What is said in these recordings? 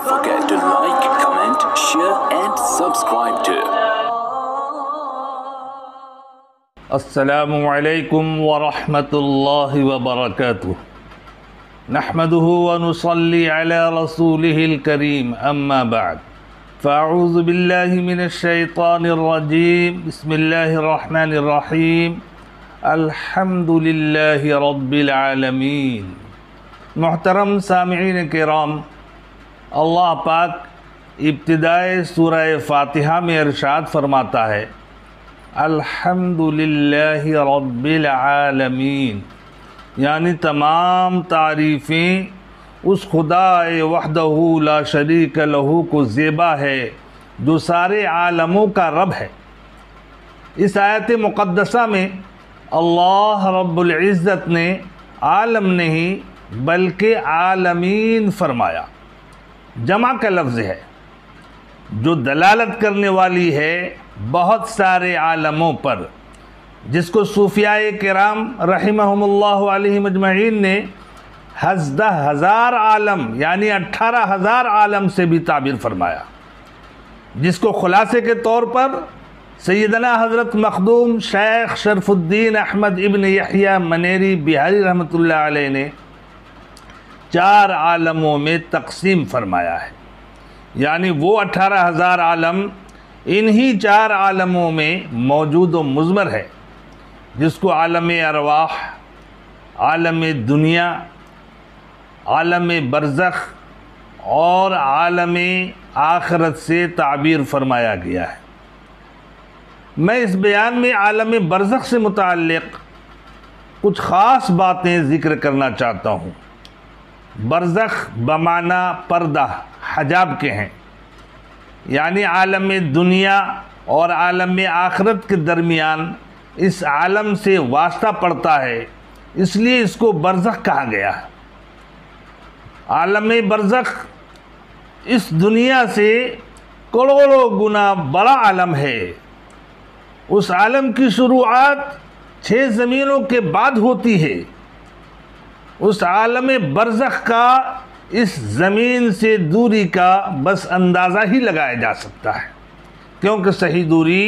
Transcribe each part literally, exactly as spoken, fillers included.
Don't forget to like, comment, share and subscribe to. अस्सलामु अलैकुम व रहमतुल्लाहि व बरकातुहू। नहमदुहु व नुसल्ली अला रसूलिहिल करीम, अम्मा बाद। फ़अऊज़ु बिल्लाहि मिनश शैतानिर रजीम। बिस्मिल्लाहिर रहमानिर रहीम। अल्हम्दुलिल्लाहि रब्बिल आलमीन। मोहतरम सामिईन किराम, अल्लाह पाक इब्तिदाए सूरह फ़ातिहा में इरशाद फरमाता है, अल्हम्दुलिल्लाहि रब्बिल आलमीन, यानी तमाम तारीफ़ें उस खुदाए वहदहू ला शरीक लहू को ज़ेबा है जो सारे आलमों का रब है। इस आयत मुक़द्दसा में अल्लाह रब्बुल इज़्ज़त ने आलम नहीं बल्कि आलमीन फरमाया। जमा का लफ्ज़ है जो दलालत करने वाली है बहुत सारे आलमों पर, जिसको सूफियाए किराम रहिमहुमुल्लाह अलैहिम अजमईन ने हज़दा हज़ार आलम यानी अट्ठारह हज़ार आलम से भी ताबीर फरमाया, जिसको खुलासे के तौर पर सैयदना हज़रत मखदूम शेख शरफुद्दीन अहमद इब्न यहया मनेरी बिहारी रहमतुल्लाह अलैह ने चार आलमों में तकसीम फरमाया है। यानी वो अठारह हज़ार आलम इन्हीं चार आलमों में मौजूद व मुज़मर है, जिसको आलम अरवाह, आलम दुनिया, आलम बरज़ख और आलम आखिरत से ताबीर फरमाया गया है। मैं इस बयान में आलम बरज़ख से मुताल्लिक़ कुछ ख़ास बातें ज़िक्र करना चाहता हूँ। बरज़ख बमाना पर्दा, हजाब के हैं, यानी आलम दुनिया और आलम आखिरत के दरमियान इस आलम से वास्ता पड़ता है, इसलिए इसको बरज़ख कहा गया है। आलम बरज़ख इस दुनिया से करोड़ों गुना बड़ा आलम है। उस आलम की शुरुआत छः ज़मीनों के बाद होती है। उस आलम बरज़ख का इस ज़मीन से दूरी का बस अंदाज़ा ही लगाया जा सकता है, क्योंकि सही दूरी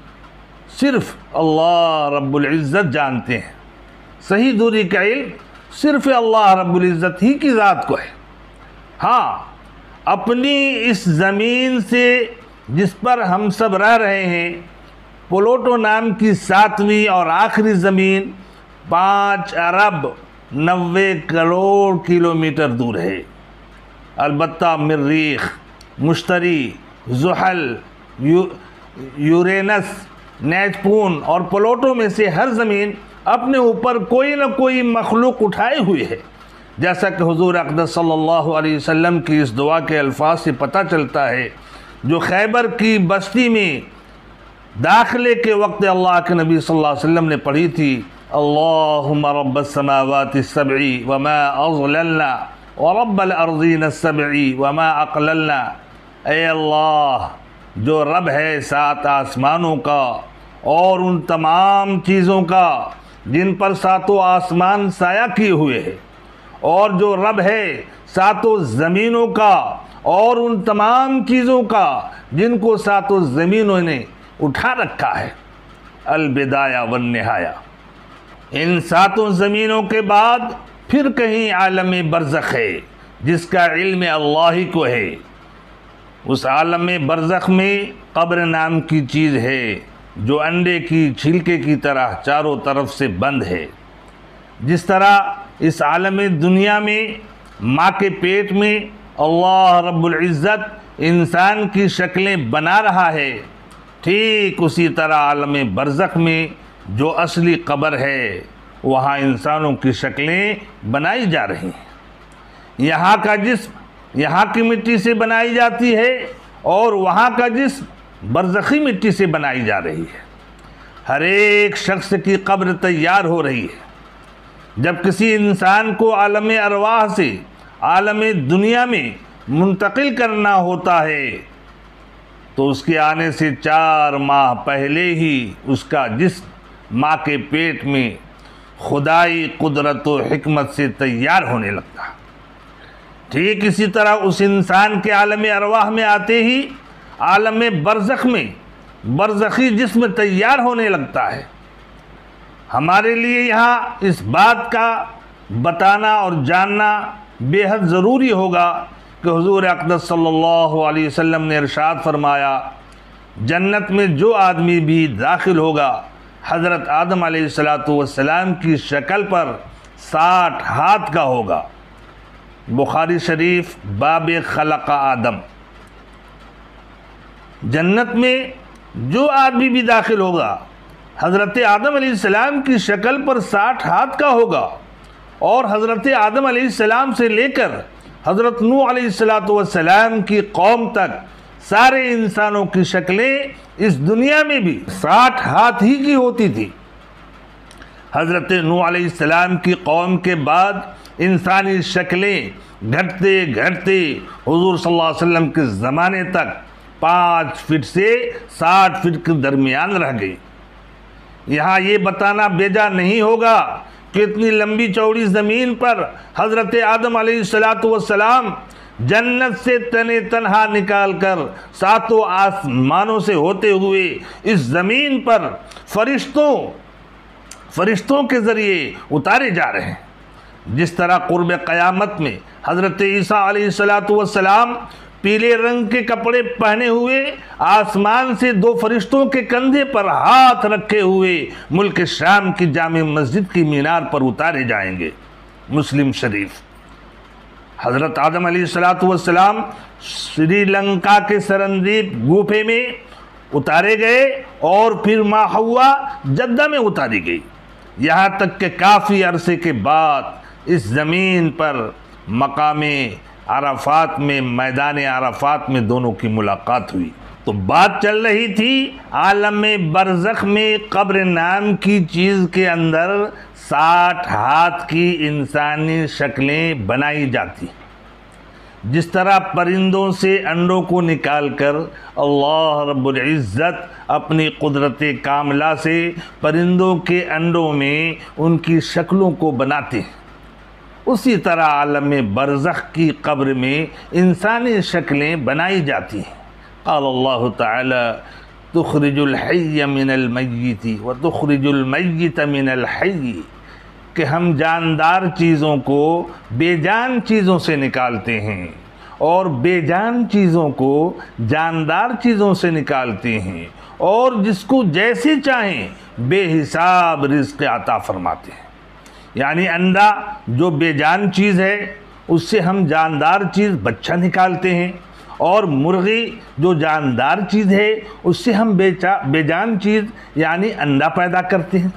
सिर्फ़ अल्लाह रब्बुल इज़्ज़त जानते हैं। सही दूरी का इल्म सिर्फ़ अल्लाह रब्बुल इज़्ज़त ही की ज़ात को है। हाँ, अपनी इस ज़मीन से जिस पर हम सब रह रहे हैं, प्लूटो नाम की सातवीं और आखिरी ज़मीन पाँच अरब नब्बे करोड़ किलोमीटर दूर है। अलबत्ता मरीख, मुश्तरी, ज़ुहल, यू यूरेनस, नेपच्यून और प्लूटो में से हर ज़मीन अपने ऊपर कोई न कोई मखलूक उठाए हुए है। जैसा कि हुज़ूर अक़दस सल्लल्लाहु अलैहि वसल्लम की इस दुआ के अल्फाज से पता चलता है, जो खैबर की बस्ती में दाखिले के वक्त अल्लाह के नबी सल्लल्लाहु अलैहि वसल्लम ने पढ़ी थी, अल्लाहुम्मा रब्बस समावाति सब्ई व मा अज़ललना व रब्बल अर्ज़ीन सब्ई व मा अक़ललना। ए अल्लाह, जो रब है सात आसमानों का और उन तमाम चीज़ों का जिन पर सातों आसमान साया किए हुए हैं, और जो रब है सातों ज़मीनों का और उन तमाम चीज़ों का जिनको सातों ज़मीनों ने उठा रखा है। अलबिदाया वन निहाया। इन सातों ज़मीनों के बाद फिर कहीं आलम बरज़ख है, जिसका इल्म अल्लाह ही को है। उस आलम बरज़ख में कब्र नाम की चीज़ है, जो अंडे की छिलके की तरह चारों तरफ से बंद है। जिस तरह इस आलम दुनिया में माँ के पेट में अल्लाह रब्बुल इज़्ज़त इंसान की शक्लें बना रहा है, ठीक उसी तरह आलम बरज़ख में जो असली कब्र है, वहाँ इंसानों की शक्लें बनाई जा रही हैं। यहाँ का जिस्म यहाँ की मिट्टी से बनाई जाती है और वहाँ का जिस्म बरज़खी मिट्टी से बनाई जा रही है। हर एक शख्स की कब्र तैयार हो रही है। जब किसी इंसान को आलम अरवाह से आलम दुनिया में मुंतकिल करना होता है, तो उसके आने से चार माह पहले ही उसका जिस्म माँ के पेट में खुदाई कुदरत व हिकमत से तैयार होने लगता। ठीक इसी तरह उस इंसान के आलम अरवाह में आते ही आलम बरज़ख में बरज़खी जिस्म तैयार होने लगता है। हमारे लिए यहाँ इस बात का बताना और जानना बेहद ज़रूरी होगा कि हुज़ूर अक़दस सल्लल्लाहु अलैहि वसल्लम ने इरशाद फरमाया, जन्नत में जो आदमी भी दाखिल होगा हज़रत आदम अलैहिस्सलातु वस्सलाम की शक्ल पर साठ हाथ का होगा। बुखारी शरीफ बाब खलक़ आदम। जन्नत में जो आदमी भी दाखिल होगा हज़रत आदम अलैहिस्सलाम की शक्ल पर साठ हाथ का होगा और हज़रत आदम अलैहिस्सलाम से लेकर हज़रत नूह अलैहिस्सलातु वस्सलाम की कौम तक सारे इंसानों की शक्लें इस दुनिया में भी साठ हाथ ही की होती थी। हज़रत नूह अलैहिस्सलाम की कौम के बाद इंसानी शक्लें घटते घटते हुज़ूर सल्लल्लाहु अलैहि वसल्लम के ज़माने तक पाँच फिट से साठ फिट के दरमियान रह गई। यहाँ ये बताना बेजा नहीं होगा कि इतनी लंबी चौड़ी ज़मीन पर हज़रत आदम अलैहिस्सलातु वस्सलाम जन्नत से तने तनहा निकाल कर सातों आसमानों से होते हुए इस ज़मीन पर फरिश्तों फरिश्तों के ज़रिए उतारे जा रहे हैं। जिस तरह क़ुर्ब क़यामत में हज़रत ईसा अलैहिस्सलातु वस्सलाम पीले रंग के कपड़े पहने हुए आसमान से दो फरिश्तों के कंधे पर हाथ रखे हुए मुल्क शाम की जामे मस्जिद की मीनार पर उतारे जाएंगे। मुस्लिम शरीफ। हज़रत आदम अलैहिस्सलातु वस्सलाम श्रीलंका के सरनदीप गुफे में उतारे गए और फिर माँ हव्वा जद्दा में उतारी गई। यहाँ तक कि काफ़ी अरसे के बाद इस ज़मीन पर मकामे अराफात में मैदान अराफात में दोनों की मुलाकात हुई। तो बात चल रही थी आलम बरज़ख में कब्र नाम की चीज़ के अंदर साठ हाथ की इंसानी शक्लें बनाई जाती। जिस तरह परिंदों से अंडों को निकालकर अल्लाह रब्बुल इज़्ज़त अपनी कुदरत कामला से परिंदों के अंडों में उनकी शक्लों को बनाते हैं, उसी तरह आलम बरज़ख की कब्र में इंसानी शक्लें बनाई जाती हैं। क़ाल अल्लाह ताला तुख़रिजुल हय्य मिनल मय्यिति व तुख़रिजुल मय्यित मिनल हय्य, कि हम जानदार चीज़ों को बेजान चीज़ों से निकालते हैं और बेजान चीज़ों को जानदार चीज़ों से निकालते हैं और जिसको जैसे चाहें बेहिसाब रिज़्क़ अता फरमाते हैं। यानी अंडा जो बेजान चीज़ है उससे हम जानदार चीज़ बच्चा निकालते हैं और मुर्गी जो जानदार चीज़ है उससे हम बेचा बेजान चीज़ यानी अंडा पैदा करते हैं।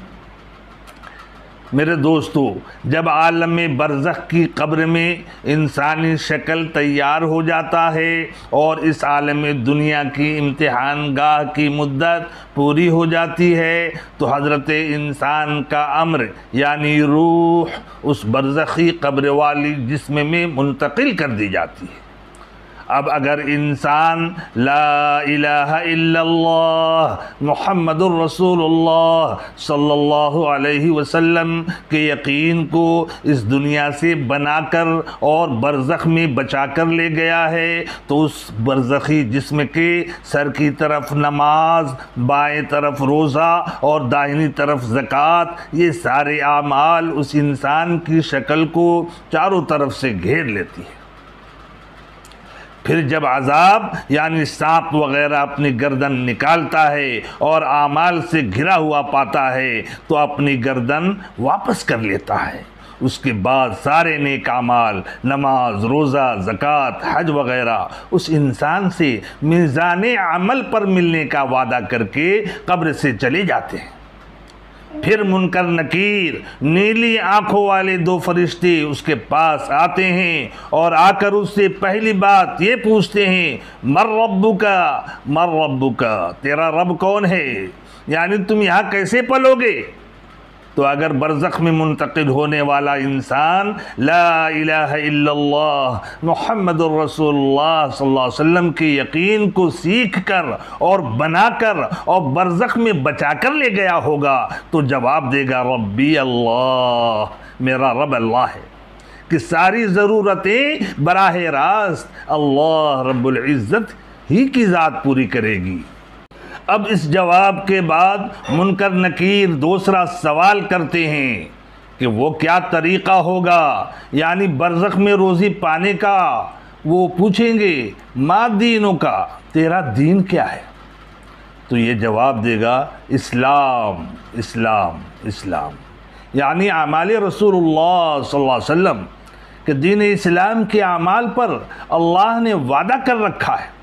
मेरे दोस्तों, जब आलम बरज़ख की कब्र में इंसानी शक्ल तैयार हो जाता है और इस आलम दुनिया की इम्तिहान गाह की मुद्दत पूरी हो जाती है तो हज़रत इंसान का अम्र यानी रूह उस बरज़खी कब्र वाली जिस्म में मुंतकिल कर दी जाती है। अब अगर इंसान ला इलाहा इल्लल्लाह मुहम्मदुर रसूलुल्लाह सल्लल्लाहु अलैहि वसल्लम के यकीन को इस दुनिया से बनाकर और बरज़ख में बचा कर ले गया है तो उस बरज़खी जिस्म के सर की तरफ नमाज, बाएं तरफ रोज़ा और दाहिनी तरफ ज़कात, ये सारे आमाल उस इंसान की शक्ल को चारों तरफ से घेर लेती है। फिर जब अज़ाब यानी सांप वग़ैरह अपनी गर्दन निकालता है और आमाल से घिरा हुआ पाता है तो अपनी गर्दन वापस कर लेता है। उसके बाद सारे नेक आमाल, नमाज, रोज़ा, ज़कात, हज वग़ैरह उस इंसान से मीज़ान अमल पर मिलने का वादा करके कब्र से चले जाते हैं। फिर मुनकर नकीर नीली आँखों वाले दो फरिश्ते उसके पास आते हैं और आकर उससे पहली बात ये पूछते हैं, मर रब्बुका मर रब्बुका, तेरा रब कौन है, यानी तुम यहाँ कैसे पलोगे। तो अगर बरज़ख में मुंतकिल होने वाला इंसान ला इलाहा इल्लल्लाह मुहम्मदुर रसूलुल्लाह सल्लल्लाहु अलैहि वसल्लम के यकीन को सीख कर और बनाकर और बरज़ख में बचा कर ले गया होगा तो जवाब देगा रब्बी अल्लाह, मेरा रब अल्लाह है। कि सारी ज़रूरतें बराह रास्त अल्लाह रब्बुल इज़्ज़त ही की ज़ात पूरी करेगी। अब इस जवाब के बाद मुनकर नकीर दूसरा सवाल करते हैं कि वो क्या तरीक़ा होगा, यानी बरज़ख में रोज़ी पाने का। वो पूछेंगे मा दीनों का, तेरा दीन क्या है? तो ये जवाब देगा इस्लाम इस्लाम इस्लाम, यानी आमाल रसूलुल्लाह सल्लल्लाहु अलैहि वसल्लम के दीन इस्लाम के आमाल पर अल्लाह ने वादा कर रखा है।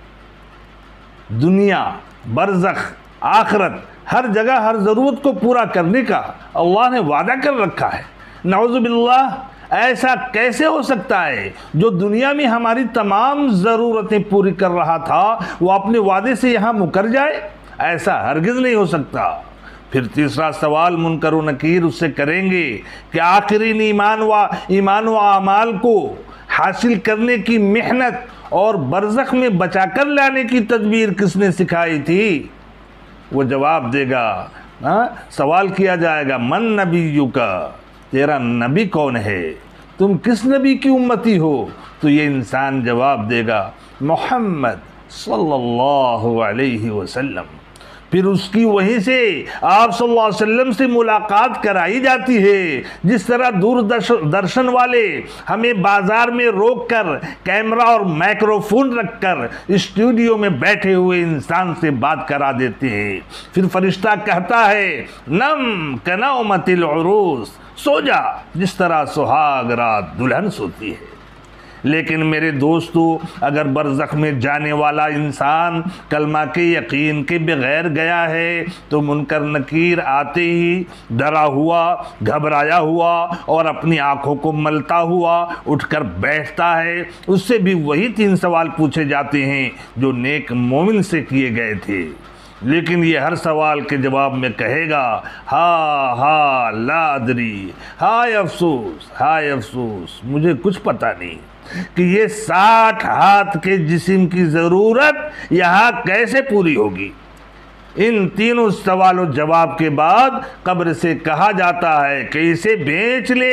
दुनिया, बरज़ख, आखिरत, हर जगह हर ज़रूरत को पूरा करने का अल्लाह ने वादा कर रखा है। नाउज़ुबिल्लाह, ऐसा कैसे हो सकता है जो दुनिया में हमारी तमाम ज़रूरतें पूरी कर रहा था वो अपने वादे से यहाँ मुकर जाए? ऐसा हरगिज़ नहीं हो सकता। फिर तीसरा सवाल मुनकर व नकीर उससे करेंगे कि आखिरीन ईमान व ईमान व अमाल को हासिल करने की मेहनत और बरज़ख में बचा कर लाने की तदबीर किसने सिखाई थी? वो जवाब देगा, हाँ, सवाल किया जाएगा मन नबीयु का, तेरा नबी कौन है, तुम किस नबी की उम्मती हो? तो ये इंसान जवाब देगा मोहम्मद सल्लल्लाहु अलैहि वसल्लम। फिर उसकी वहीं से आप सल्लल्लाहु अलैहि वसल्लम से मुलाकात कराई जाती है। जिस तरह दूरदर्शन वाले हमें बाजार में रोककर कैमरा और माइक्रोफोन रखकर स्टूडियो में बैठे हुए इंसान से बात करा देते हैं। फिर फरिश्ता कहता है नम कनौमतिल उरूस, सो जा जिस तरह सुहाग रात दुल्हन सोती है। लेकिन मेरे दोस्तों, अगर बरज़ख में जाने वाला इंसान कलमा के यकीन के बगैर गया है तो मुनकर नकीर आते ही डरा हुआ, घबराया हुआ और अपनी आंखों को मलता हुआ उठकर बैठता है। उससे भी वही तीन सवाल पूछे जाते हैं जो नेक मोमिन से किए गए थे। लेकिन ये हर सवाल के जवाब में कहेगा हा हा ला अदरी, हाय अफसोस हाय अफसोस, मुझे कुछ पता नहीं कि ये साठ हाथ के जिस्म की ज़रूरत यहाँ कैसे पूरी होगी। इन तीनों सवालों जवाब के बाद कब्र से कहा जाता है कि इसे बेच ले।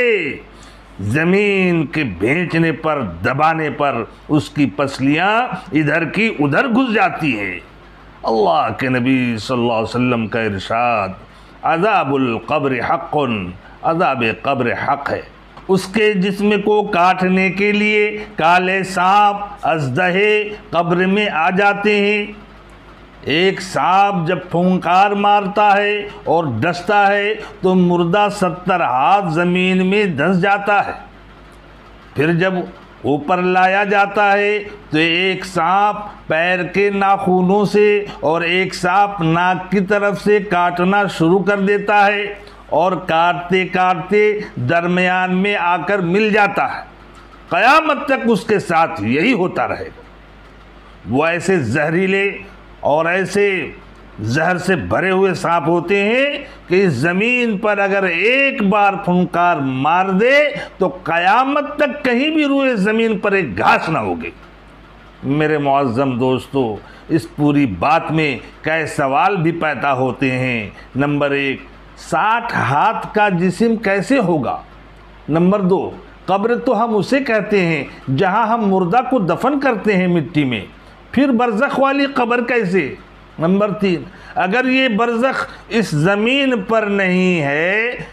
ज़मीन के बेचने पर, दबाने पर उसकी पसलियाँ इधर की उधर घुस जाती हैं। अल्लाह के नबी सल्लल्लाहु अलैहि वसल्लम का इरशाद, अज़ाबुल क़ब्र हक़्क़ुन, अज़ाब क़ब्र हक़ है। उसके जिस्म को काटने के लिए काले सांप अजदहे कब्र में आ जाते हैं। एक सांप जब फुंकार मारता है और डसता है तो मुर्दा सत्तर हाथ ज़मीन में धंस जाता है। फिर जब ऊपर लाया जाता है तो एक सांप पैर के नाखूनों से और एक सांप नाक की तरफ से काटना शुरू कर देता है और काटते काटते दरमियान में आकर मिल जाता है। क़यामत तक उसके साथ यही होता रहेगा। वो ऐसे जहरीले और ऐसे जहर से भरे हुए सांप होते हैं कि इस ज़मीन पर अगर एक बार फुंकार मार दे तो क़यामत तक कहीं भी रुए ज़मीन पर एक घास ना होगी। मेरे मुअज़्ज़म दोस्तों, इस पूरी बात में कई सवाल भी पैदा होते हैं। नंबर एक, साठ हाथ का जिस्म कैसे होगा? नंबर दो, कब्र तो हम उसे कहते हैं जहां हम मुर्दा को दफन करते हैं मिट्टी में, फिर बरज़ख वाली कब्र कैसे? नंबर तीन, अगर ये बरज़ख इस ज़मीन पर नहीं है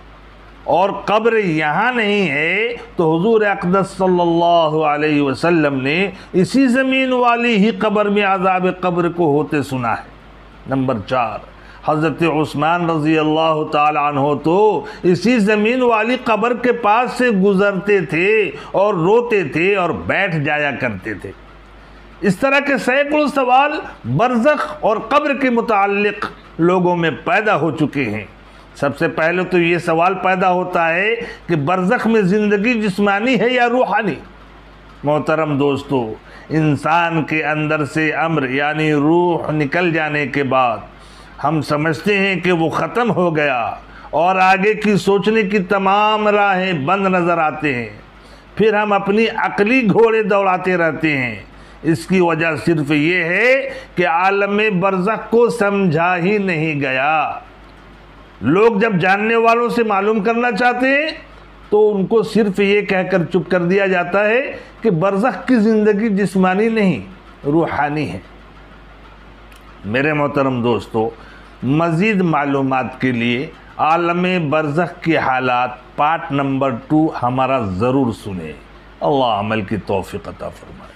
और कब्र यहाँ नहीं है तो हुज़ूर अक़दस सल्लल्लाहु अलैहि वसल्लम ने इसी ज़मीन वाली ही कब्र में अज़ाब कब्र को होते सुना है। नंबर चार, हज़रत उस्मान रज़ी अल्लाह ताला अन्हो तो इसी ज़मीन वाली कब्र के पास से गुज़रते थे और रोते थे और बैठ जाया करते थे। इस तरह के सैकड़ों सवाल बरज़ख और कब्र के मुताल्लिक़ लोगों में पैदा हो चुके हैं। सबसे पहले तो ये सवाल पैदा होता है कि बरज़ख में ज़िंदगी जिस्मानी है या रूहानी? मोहतरम दोस्तों, इंसान के अंदर से अम्र यानी रूह निकल जाने के बाद हम समझते हैं कि वो ख़त्म हो गया और आगे की सोचने की तमाम राहें बंद नज़र आते हैं। फिर हम अपनी अक़ली घोड़े दौड़ाते रहते हैं। इसकी वजह सिर्फ ये है कि आलम बरज़ख को समझा ही नहीं गया। लोग जब जानने वालों से मालूम करना चाहते हैं तो उनको सिर्फ ये कहकर चुप कर दिया जाता है कि बरज़ख की ज़िंदगी जिस्मानी नहीं रूहानी है। मेरे मोहतरम दोस्तों, मज़ीद मालूमात के लिए आलमे बरज़ख के हालात पार्ट नंबर टू हमारा ज़रूर सुने। अल्लाह अमल की तौफ़ीक़ अता फ़रमाए।